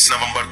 23 नवंबर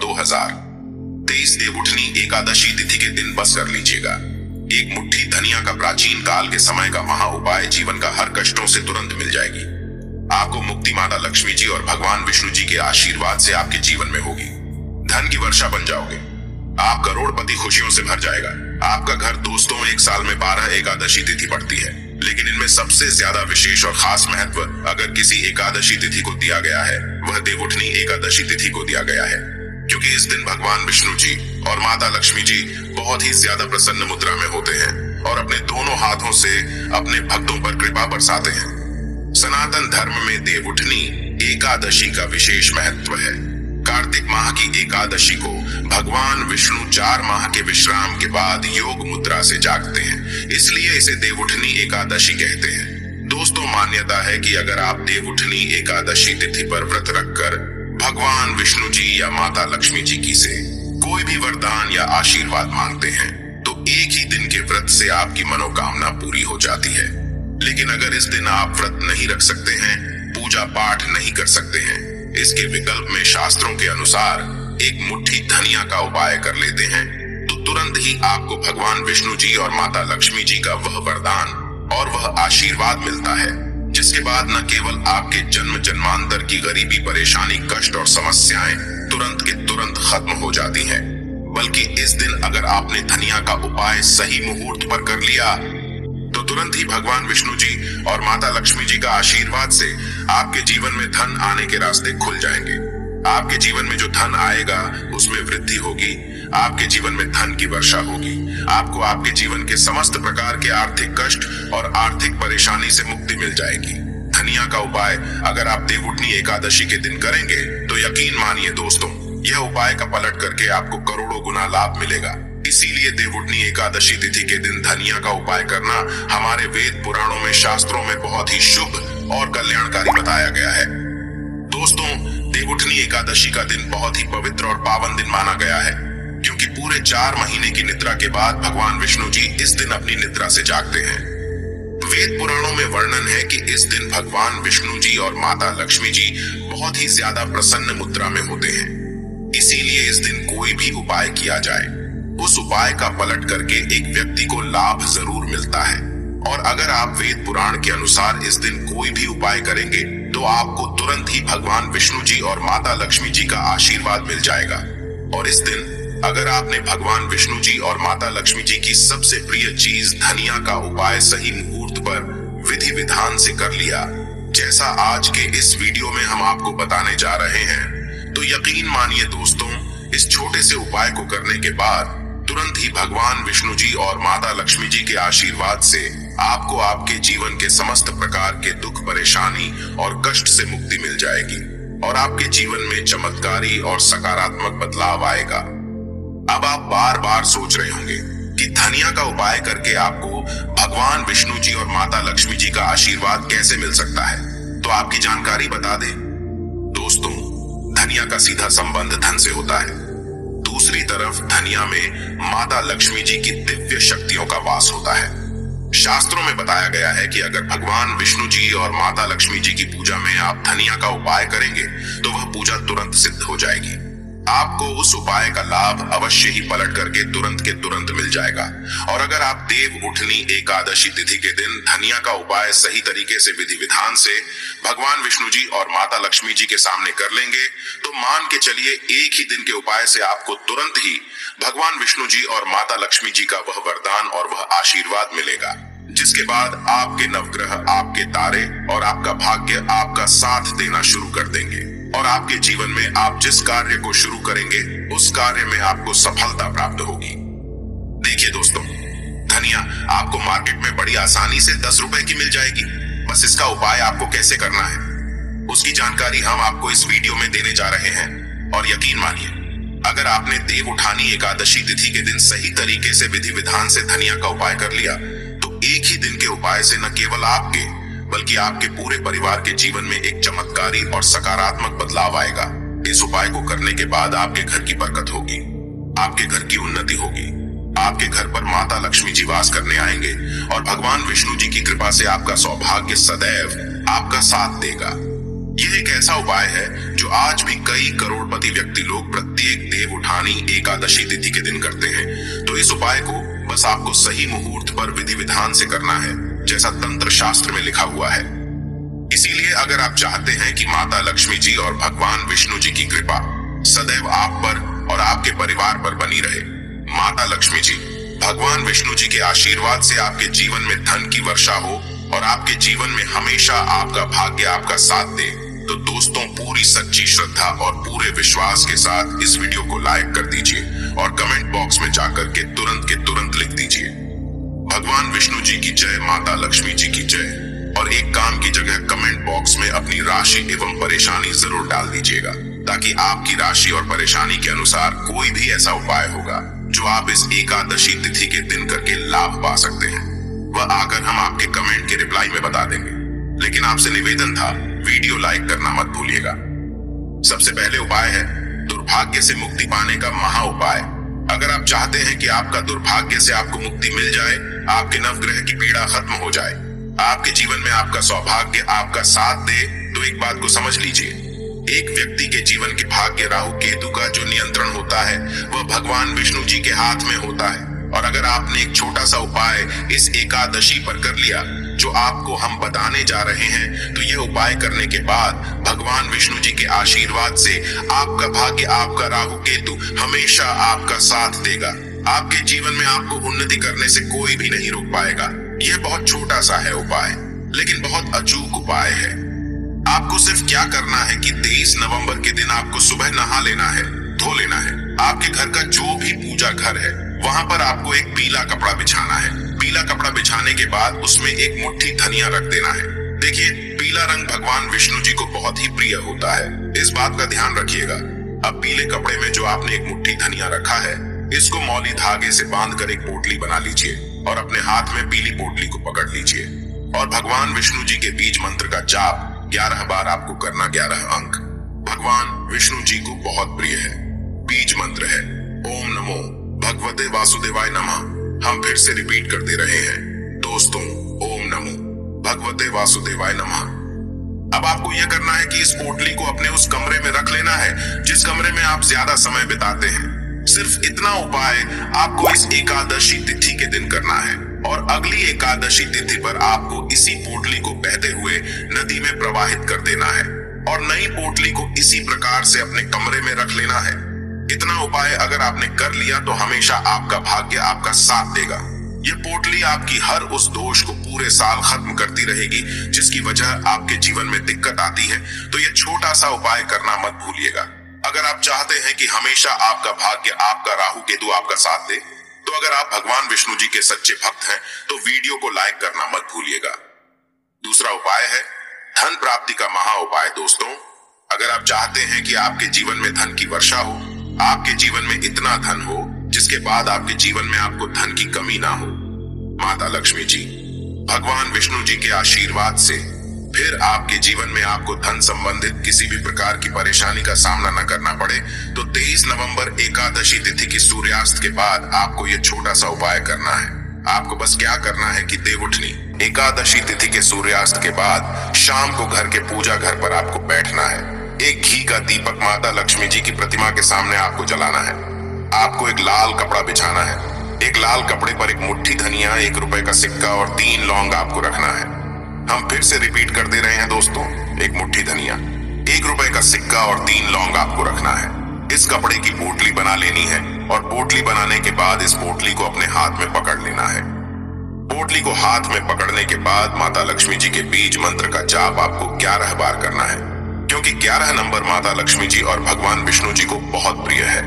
2023 देवउठनी एकादशी तिथि के दिन बस कर लीजिएगा। एक मुट्ठी धनिया का प्राचीन काल के समय का महा उपाय जीवन का हर कष्टों से तुरंत मिल जाएगी। आपको मुक्ति माता लक्ष्मी जी और भगवान विष्णु जी के आशीर्वाद से आपके जीवन में होगी। धन की वर्षा बन जाओगे। आप करोड़पति खुशियों से भर जाएगा। आपका घर दोस्तों एक साल में 12 एकादशी तिथि पड़ती है, लेकिन इनमें सबसे ज्यादा विशेष और खास महत्व अगर किसी एकादशी तिथि को दिया गया है, वह देवउठनी एकादशी तिथि को दिया गया है, क्योंकि इस दिन भगवान विष्णु जी और माता लक्ष्मी जी बहुत ही ज्यादा प्रसन्न मुद्रा में होते हैं और अपने दोनों हाथों से अपने भक्तों पर कृपा बरसाते हैं। सनातन धर्म में देवउठनी एकादशी का विशेष महत्व है। कार्तिक माह की एकादशी को भगवान विष्णु 4 माह के विश्राम के बाद योग मुद्रा से जागते हैं, इसलिए इसे देवउठनी एकादशी कहते हैं। दोस्तों, मान्यता है कि अगर आप देवउठनी एकादशी तिथि पर व्रत रखकर भगवान विष्णु जी या माता लक्ष्मी जी की से कोई भी वरदान या आशीर्वाद मांगते हैं तो एक ही दिन के व्रत से आपकी मनोकामना पूरी हो जाती है। लेकिन अगर इस दिन आप व्रत नहीं रख सकते हैं, पूजा पाठ नहीं कर सकते हैं, इसके विकल्प में शास्त्रों के अनुसार एक मुट्ठी धनिया का उपाय कर लेते हैं, तो तुरंत ही आपको भगवान विष्णु जी और माता लक्ष्मी जी का वह वरदान और वह आशीर्वाद मिलता है, जिसके बाद न केवल आपके जन्म जन्मांतर की गरीबी, परेशानी, कष्ट और समस्याएं तुरंत के तुरंत खत्म हो जाती हैं, बल्कि इस दिन अगर आपने धनिया का उपाय सही मुहूर्त पर कर लिया तो तुरंत ही भगवान विष्णु जी और माता लक्ष्मी जी का आशीर्वाद से आपके जीवन में धन आने के रास्ते खुल जाएंगे। आपके जीवन में जो धन आएगा उसमें वृद्धि होगी। आपके जीवन में धन की वर्षा होगी। आपको आपके जीवन के समस्त प्रकार के आर्थिक कष्ट और आर्थिक परेशानी से मुक्ति मिल जाएगी। धनिया का उपाय अगर आप देवउठनी एकादशी के दिन करेंगे तो यकीन मानिए दोस्तों, यह उपाय का पलट करके आपको करोड़ों गुना लाभ मिलेगा। इसीलिए देवउठनी एकादशी तिथि के दिन धनिया का उपाय करना हमारे वेद पुराणों में, शास्त्रों में बहुत ही शुभ और कल्याणकारी बताया गया है। दोस्तों, देवउठनी एकादशी का दिन बहुत ही पवित्र और पावन दिन माना गया है, क्योंकि पूरे 4 महीने की निद्रा के बाद भगवान विष्णु जी इस दिन अपनी निद्रा से जागते हैं। वेद पुराणों में वर्णन है कि इस दिन भगवान विष्णु जी और माता लक्ष्मी जी बहुत ही ज्यादा प्रसन्न मुद्रा में होते हैं। इसीलिए इस दिन कोई भी उपाय किया जाए, उस उपाय का पलट करके एक व्यक्ति को लाभ जरूर मिलता है। और अगर आप वेद पुराण के अनुसार इस दिन कोई भी उपाय करेंगे तो आपको तुरंत ही भगवान विष्णु जी और माता लक्ष्मी जी का आशीर्वाद मिल जाएगा। और इस दिन अगर आपने भगवान विष्णु जी और माता लक्ष्मी जी की सबसे प्रिय चीज धनिया का उपाय सही मुहूर्त पर विधि विधान से कर लिया, जैसा आज के इस वीडियो में हम आपको बताने जा रहे हैं, तो यकीन मानिए दोस्तों, इस छोटे से उपाय को करने के बाद तुरंत ही भगवान विष्णु जी और माता लक्ष्मी जी के आशीर्वाद से आपको आपके जीवन के समस्त प्रकार के दुख, परेशानी और कष्ट से मुक्ति मिल जाएगी और आपके जीवन में चमत्कारी और सकारात्मक बदलाव आएगा। अब आप बार बार सोच रहे होंगे कि धनिया का उपाय करके आपको भगवान विष्णु जी और माता लक्ष्मी जी का आशीर्वाद कैसे मिल सकता है, तो आपकी जानकारी बता दें। दोस्तों, धनिया का सीधा संबंध धन से होता है। दूसरी तरफ धनिया में माता लक्ष्मी जी की दिव्य शक्तियों का वास होता है। शास्त्रों में बताया गया है कि अगर भगवान विष्णु जी और माता लक्ष्मी जी की पूजा में आप धनिया का उपाय करेंगे तो वह पूजा तुरंत सिद्ध हो जाएगी। आपको उस उपाय का लाभ अवश्य ही पलट करके तुरंत के तुरंत मिल जाएगा। और अगर आप देवउठनी एकादशी तिथि के दिन धनिया का उपाय सही तरीके से, विधि विधान से भगवान विष्णु जी और माता लक्ष्मी जी के सामने कर लेंगे तो मान के चलिए एक ही दिन के उपाय से आपको तुरंत ही भगवान विष्णु जी और माता लक्ष्मी जी का वह वरदान और वह आशीर्वाद मिलेगा, जिसके बाद आपके नवग्रह, आपके तारे और आपका भाग्य आपका साथ देना शुरू कर देंगे और आपके जीवन में आप जिस कार्य को शुरू करेंगे उस कार्य में आपको सफलता प्राप्त होगी। देखिए दोस्तों, धनिया आपको मार्केट में बड़ी आसानी से 10 रुपए की मिल जाएगी। बस इसका उपाय आपको कैसे करना है उसकी जानकारी हम आपको इस वीडियो में देने जा रहे हैं। और यकीन मानिए, अगर आपने देवउठानी एकादशी तिथि के दिन सही तरीके से विधि विधान से धनिया का उपाय कर लिया तो एक ही दिन के उपाय से न केवल आपके बल्कि आपके पूरे परिवार के जीवन में एक चमत्कारी और सकारात्मक बदलाव आएगा। इस उपाय को करने के बाद आपके घर की बरकत होगी, आपके घर की उन्नति होगी, आपके घर पर माता लक्ष्मी जी वास करने आएंगे और भगवान विष्णु जी की कृपा से आपका सौभाग्य सदैव आपका साथ देगा। यह एक ऐसा उपाय है जो आज भी कई करोड़पति व्यक्ति लोग प्रत्येक देव उठानी एकादशी तिथि के दिन करते हैं। तो इस उपाय को बस आपको सही मुहूर्त पर विधि विधान से करना है, जैसा तंत्र शास्त्र में लिखा हुआ है। इसीलिए अगर आप चाहते हैं कि माता लक्ष्मी जी और भगवान विष्णु जी की कृपा सदैव आप पर और आपके परिवार पर बनी रहे, माता लक्ष्मी जी भगवान विष्णु जी के आशीर्वाद से आपके जीवन में धन की वर्षा हो और आपके जीवन में हमेशा आपका भाग्य आपका साथ दे, तो दोस्तों पूरी सच्ची श्रद्धा और पूरे विश्वास के साथ इस वीडियो को लाइक कर दीजिए और कमेंट बॉक्स में जाकर के तुरंत लिख दीजिए भगवान विष्णु जी की जय, माता लक्ष्मी जी की जय। और एक काम की जगह कमेंट बॉक्स में अपनी राशि एवं परेशानी जरूर डाल दीजिएगा, ताकि आपकी राशि और परेशानी के अनुसार कोई भी ऐसा उपाय होगा जो आप इस एकादशी तिथि के दिन करके लाभ पा सकते हैं, वह आकर हम आपके कमेंट के रिप्लाई में बता देंगे। लेकिन आपसे निवेदन था, वीडियो लाइक करना मत भूलिएगा। सबसे पहले उपाय है दुर्भाग्य से मुक्ति पाने का महा उपाय। अगर आप चाहते हैं कि आपका दुर्भाग्य से आपको मुक्ति मिल जाए, आपके नवग्रह की पीड़ा खत्म हो जाए, आपके जीवन में आपका सौभाग्य आपका साथ दे, तो एक बात को समझ लीजिए, एक व्यक्ति के जीवन के भाग्य राहु केतु का जो नियंत्रण होता है वह भगवान विष्णु जी के हाथ में होता है। और अगर आपने एक छोटा सा उपाय इस एकादशी पर कर लिया जो आपको हम बताने जा रहे हैं, तो यह उपाय करने के बाद भगवान विष्णु जी के आशीर्वाद से आपका भाग्य आपका राहु केतु हमेशा आपका साथ देगा। आपके जीवन में आपको उन्नति करने से कोई भी नहीं रोक पाएगा। यह बहुत छोटा सा है उपाय, लेकिन बहुत अचूक उपाय है। आपको सिर्फ क्या करना है कि 23 नवंबर के दिन आपको सुबह नहा लेना है, धो लेना है। आपके घर का जो भी पूजा घर है वहां पर आपको एक पीला कपड़ा बिछाना है। पीला कपड़ा बिछाने के बाद उसमें एक मुट्ठी धनिया रख देना है। देखिए, पीला रंग भगवान विष्णु जी को बहुत ही प्रिय होता है, इस बात का ध्यान रखिएगा। अब पीले कपड़े में जो आपने एक मुट्ठी धनिया रखा है, इसको मौली धागे से बांधकर एक पोटली बना लीजिए और अपने हाथ में पीली पोटली को पकड़ लीजिए और भगवान विष्णु जी के बीज मंत्र का जाप 11 बार आपको करना, 11 अंक। भगवान विष्णु जी को बहुत प्रिय है। बीज मंत्र है ओम नमो भगवते वासुदेवाय नमः। हम फिर से रिपीट करते रहे हैं दोस्तों, ओम नमो भगवते वासुदेवाय नमः। अब आपको यह करना है कि इस पोटली को अपने उस कमरे में रख लेना है जिस कमरे में आप ज्यादा समय बिताते हैं। सिर्फ इतना उपाय आपको इस एकादशी तिथि के दिन करना है और अगली एकादशी तिथि पर आपको इसी पोटली को बहते हुए नदी में प्रवाहित कर देना है और नई पोटली को इसी प्रकार से अपने कमरे में रख लेना है। इतना उपाय अगर आपने कर लिया तो हमेशा आपका भाग्य आपका साथ देगा। यह पोटली आपकी हर उस दोष को पूरे साल खत्म करती रहेगी जिसकी वजह आपके जीवन में दिक्कत आती है। तो यह छोटा सा उपाय करना मत भूलिएगा। अगर आप चाहते हैं कि हमेशा आपका भाग्य आपका राहु केतु आपका साथ दे, तो अगर आप भगवान विष्णु जी के सच्चे भक्त हैं तो वीडियो को लाइक करना मत भूलिएगा। दूसरा उपाय है धन प्राप्ति का महा उपाय। दोस्तों, अगर आप चाहते हैं कि आपके जीवन में धन की वर्षा हो, आपके जीवन में इतना धन हो जिसके बाद आपके जीवन में आपको धन की कमी ना हो, माता लक्ष्मी जी भगवान विष्णु जी के आशीर्वाद से फिर आपके जीवन में आपको धन संबंधित किसी भी प्रकार की परेशानी का सामना न करना पड़े, तो 23 नवंबर एकादशी तिथि की सूर्यास्त के बाद आपको यह छोटा सा उपाय करना है। आपको बस क्या करना है कि देवउठनी एकादशी तिथि के सूर्यास्त के बाद शाम को घर के पूजा घर पर आपको बैठना है। एक घी का दीपक माता लक्ष्मी जी की प्रतिमा के सामने आपको जलाना है। आपको एक लाल कपड़ा बिछाना है। एक लाल कपड़े पर एक मुट्ठी धनिया, 1 रुपए का सिक्का और 3 लौंग आपको रखना है। हम फिर से रिपीट कर दे रहे हैं दोस्तों, एक मुट्ठी धनिया, 1 रुपए का सिक्का और 3 लौंग आपको रखना है। इस कपड़े की पोटली बना लेनी है और पोटली बनाने के बाद इस पोटली को अपने हाथ में पकड़ लेना है। पोटली को हाथ में पकड़ने के बाद माता लक्ष्मी जी के बीज मंत्र का जाप आपको 11 बार करना है, क्योंकि 11 नंबर माता लक्ष्मी जी और भगवान विष्णु जी को बहुत प्रिय है।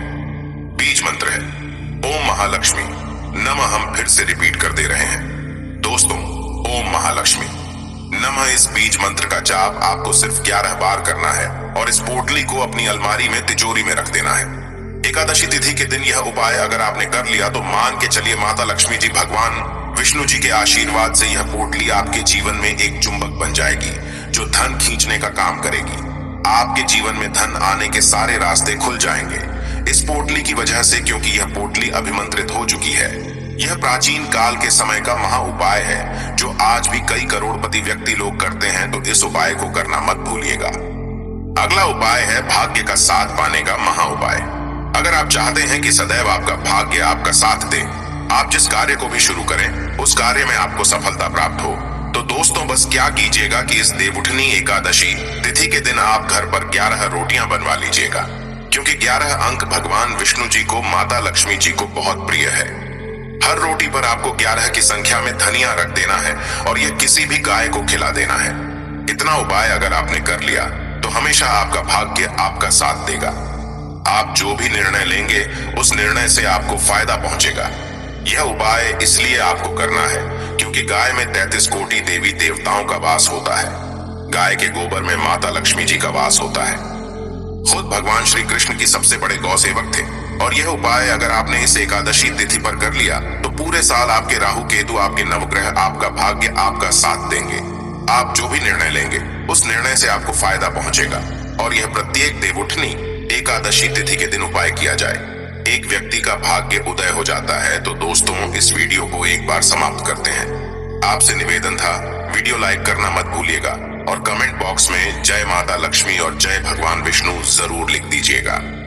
बीज मंत्र है ओम महालक्ष्मी नमः। हम फिर से रिपीट कर दे रहे हैं दोस्तों, ओम महालक्ष्मी नमः। इस बीज मंत्र का जाप आपको सिर्फ 11 बार करना है और इस पोटली को अपनी अलमारी में तिजोरी में रख देना है। एकादशी तिथि के दिन यह उपाय अगर आपने कर लिया तो मान के चलिए माता लक्ष्मी जी भगवान विष्णु जी के आशीर्वाद से यह पोटली आपके जीवन में एक चुंबक बन जाएगी जो धन खींचने का काम करेगी। आपके जीवन में धन आने के सारे रास्ते खुल जाएंगे इस पोटली की वजह से, क्योंकि यह पोटली अभिमंत्रित हो चुकी है। यह प्राचीन काल के समय का महा उपाय है जो आज भी कई करोड़पति व्यक्ति लोग करते हैं, तो इस उपाय को करना मत भूलिएगा। अगला उपाय है भाग्य का साथ पाने का महा उपाय। अगर आप चाहते हैं कि सदैव आपका भाग्य आपका साथ दे, आप जिस कार्य को भी शुरू करें उस कार्य में आपको सफलता प्राप्त हो, तो दोस्तों बस क्या कीजिएगा कि इस देवउठनी एकादशी तिथि के दिन आप घर पर 11 रोटियां बनवा लीजिएगा, क्योंकि 11 अंक भगवान विष्णु जी को, माता लक्ष्मी जी को बहुत प्रिय है। हर रोटी पर आपको 11 की संख्या में धनिया रख देना है और यह किसी भी गाय को खिला देना है। इतना उपाय अगर आपने कर लिया तो हमेशा आपका भाग्य आपका साथ देगा। आप जो भी निर्णय लेंगे उस निर्णय से आपको फायदा पहुंचेगा। यह उपाय इसलिए आपको करना है क्योंकि गाय में 33 कोटि देवी देवताओं का वास होता है। गाय के गोबर में माता लक्ष्मी जी का वास होता है। खुद भगवान श्री कृष्ण की सबसे बड़े गौ सेवक थे और यह उपाय अगर आपने इस एकादशी तिथि पर कर लिया तो पूरे साल आपके राहु केतु, आपके नवग्रह, आपका भाग्य आपका साथ देंगे। आप जो भी निर्णय लेंगे उस निर्णय से आपको फायदा पहुंचेगा और यह प्रत्येक देवउठनी एकादशी तिथि के दिन उपाय किया जाए, एक व्यक्ति का भाग्य उदय हो जाता है। तो दोस्तों इस वीडियो को एक बार समाप्त करते हैं। आपसे निवेदन था, वीडियो लाइक करना मत भूलिएगा और कमेंट बॉक्स में जय माता लक्ष्मी और जय भगवान विष्णु जरूर लिख दीजिएगा।